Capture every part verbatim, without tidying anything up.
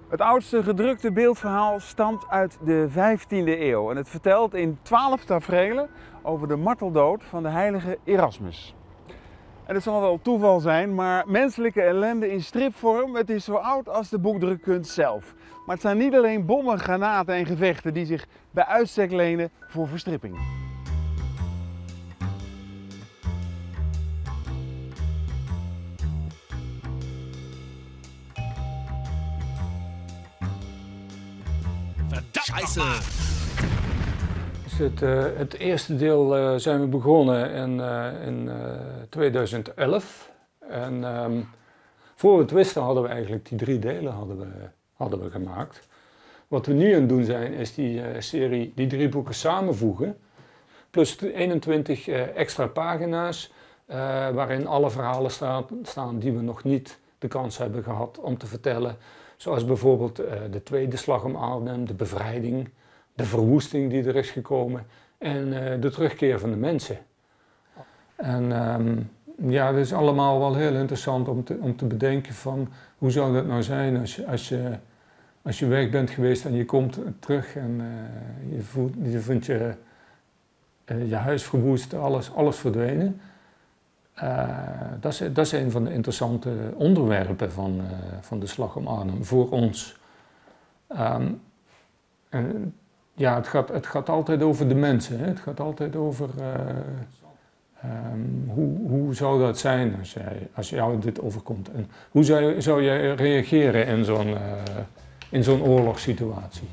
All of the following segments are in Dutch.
Het oudste gedrukte beeldverhaal stamt uit de vijftiende eeuw en het vertelt in twaalf taferelen over de marteldood van de heilige Erasmus. En het zal wel toeval zijn, maar menselijke ellende in stripvorm, het is zo oud als de boekdrukkunst zelf. Maar het zijn niet alleen bommen, granaten en gevechten die zich bij uitstek lenen voor verstripping. Scheiße! Dus het, uh, het eerste deel uh, zijn we begonnen in, uh, in uh, tweeduizend elf. En um, voor we het wisten hadden we eigenlijk die drie delen hadden we, hadden we gemaakt. Wat we nu aan het doen zijn, is die uh, serie, die drie boeken samenvoegen. Plus eenentwintig uh, extra pagina's, uh, waarin alle verhalen staan, staan die we nog niet de kans hebben gehad om te vertellen. Zoals bijvoorbeeld uh, de tweede slag om Arnhem, de bevrijding, de verwoesting die er is gekomen en uh, de terugkeer van de mensen. En um, ja, dat is allemaal wel heel interessant om te, om te bedenken van hoe zou dat nou zijn als je, als je, als je weg bent geweest en je komt terug en uh, je, voelt, je vindt je, uh, je huis verwoest, alles, alles verdwenen. Uh, dat, is, dat is een van de interessante onderwerpen van, uh, van de Slag om Arnhem voor ons. Um, en, ja, het gaat, het gaat altijd over de mensen. Hè? Het gaat altijd over uh, um, hoe, hoe zou dat zijn als, jij, als jou dit overkomt. En hoe zou, zou jij reageren in zo'n uh, in zo'n oorlogssituatie.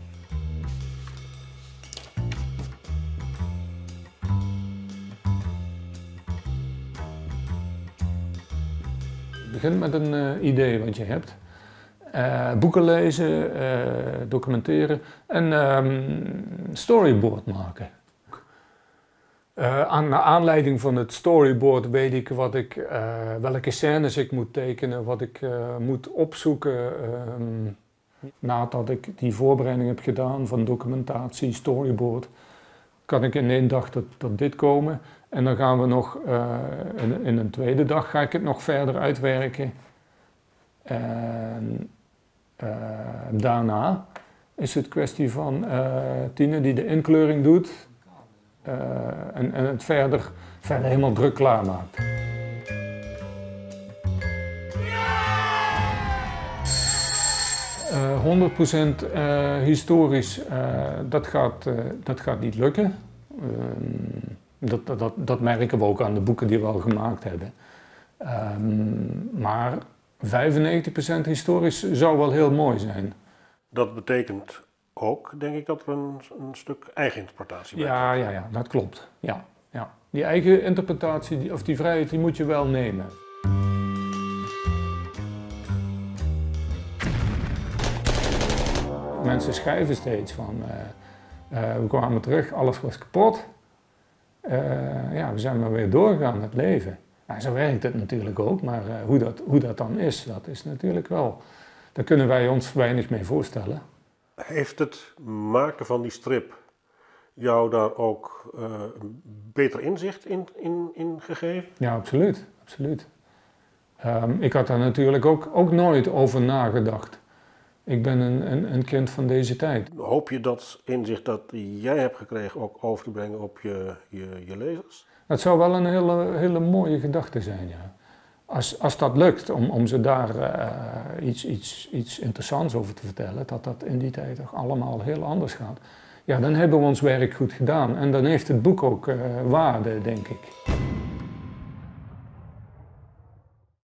Begin met een uh, idee wat je hebt. Uh, boeken lezen, uh, documenteren en um, storyboard maken. Uh, aan naar aanleiding van het storyboard weet ik, wat ik uh, welke scènes ik moet tekenen, wat ik uh, moet opzoeken. Um, nadat ik die voorbereiding heb gedaan van documentatie, storyboard, kan ik in één dag tot, tot dit komen. En dan gaan we nog, uh, in, in een tweede dag ga ik het nog verder uitwerken. En uh, daarna is het kwestie van uh, Tine die de inkleuring doet uh, en, en het verder, verder helemaal druk klaarmaakt. Uh, honderd procent uh, historisch, uh, dat, gaat, uh, dat gaat niet lukken. Uh, Dat, dat, dat merken we ook aan de boeken die we al gemaakt hebben. Um, maar vijfennegentig procent historisch zou wel heel mooi zijn. Dat betekent ook, denk ik, dat er een, een stuk eigen interpretatie bij ja, ja, ja, dat klopt. Ja, ja. Die eigen interpretatie, die, of die vrijheid, die moet je wel nemen. Mensen schrijven steeds van, uh, uh, we kwamen terug, alles was kapot. Uh, ja, we zijn maar weer doorgegaan met leven. Nou, zo werkt het natuurlijk ook, maar uh, hoe, dat, hoe dat dan is, dat is natuurlijk wel... Daar kunnen wij ons weinig mee voorstellen. Heeft het maken van die strip jou daar ook uh, beter inzicht in, in, in gegeven? Ja, absoluut. absoluut. Um, ik had daar natuurlijk ook, ook nooit over nagedacht. Ik ben een, een, een kind van deze tijd. Hoop je dat inzicht dat jij hebt gekregen ook over te brengen op je, je, je lezers? Dat zou wel een hele, hele mooie gedachte zijn, ja. Als, als dat lukt om, om ze daar uh, iets, iets, iets interessants over te vertellen, dat dat in die tijd toch allemaal heel anders gaat, ja, dan hebben we ons werk goed gedaan. En dan heeft het boek ook uh, waarde, denk ik.